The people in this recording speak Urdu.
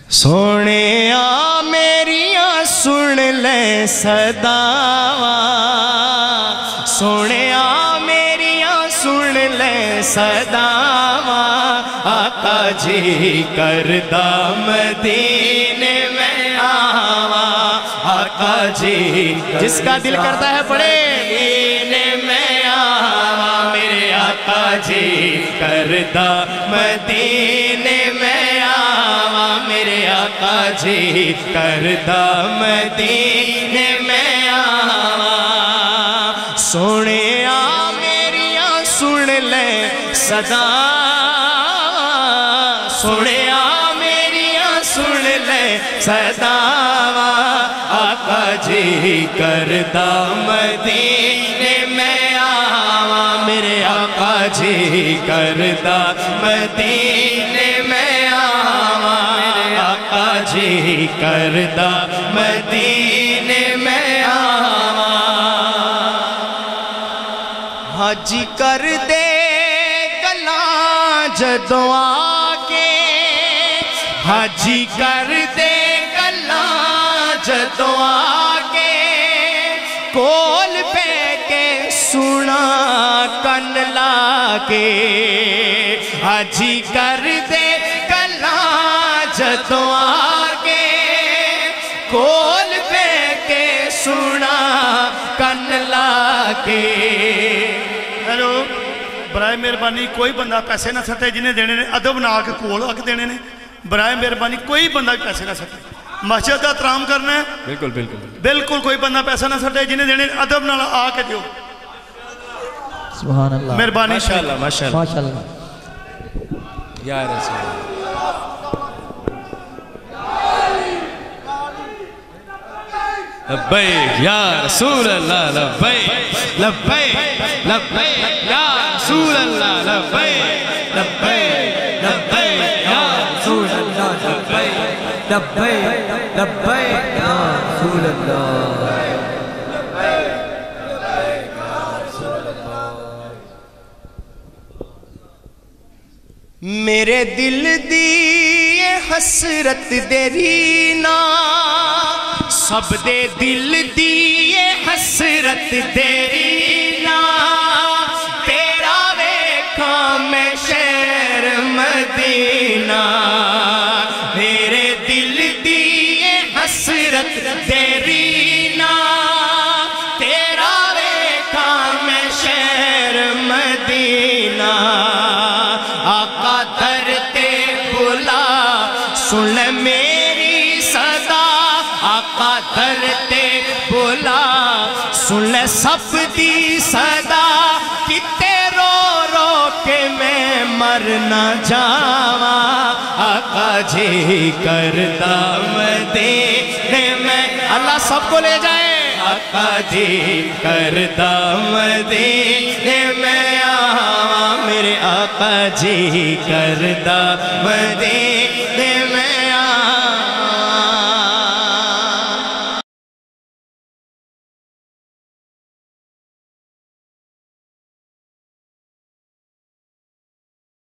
سونے آ میریاں سن لے صداواں، سونے آ میریاں سن لے صداواں، آقا جی کردہ مدینے میں آواں، آقا جی جس کا دل کرتا ہے پڑھے مدینے میں آواں، میرے آقا جی کردہ مدینے میں آواں، میرے آقا جی کردہ مدینے میں آواں، سونے آ میریاں سن لے صداواں، سونے آ میریاں سن لے صداواں، آقا جی کردہ مدینے میں آواں، میرے آقا جی کردہ مدینے میں آواں، میرے آقا جی کردہ مدینے میں آواں، حج کر دے گلاں جدوں آکے، حج کر دے گلاں جدوں آکے، کول پہ کے سنا کن لاکے، حج کر دے گلاں جدوں آکے، کول پہ کے سنا کن لاکے۔ ہیلو برائے مہربانی کوئی بندہ پیسے نہ سٹے جنہیں دینے نے ادب نہ کے کول آ کے دینے نے، برائے مہربانی کوئی بندہ پیسے نہ سٹے، مسجد کا احترام کرنا ہے، بالکل بالکل بالکل کوئی بندہ پیسہ نہ سٹے جنہیں دینے ادب نہ آ کے دیو، سبحان اللہ، مہربانی ماشاءاللہ ماشاءاللہ ماشاءاللہ۔ یا رسول اللہ، لبیک یا رسول اللہ، لبیک لبیک لبیک یا رسول اللہ، لبیک لبیک لبیک یا رسول اللہ، لبیک لبیک لبیک یا رسول اللہ، میرے دل دی حسرت دیری نا، سب دے دل دی حسرت دیری نا، تیرا ویکھاں میں شہر مدینہ، میرے دل دی حسرت دیری نا، تیرا ویکھاں میں شہر مدینہ، آقا در تے بلا سن میری صدا، آقا در تے بلا سن سب دی صدا، کتے رو رو کے میں مرنا جاواں، آقا جی کردہ مدینے میں، اللہ سب کو لے جائے، آقا جی کردہ مدینے میں آواں، میرے آقا جی کردہ مدینے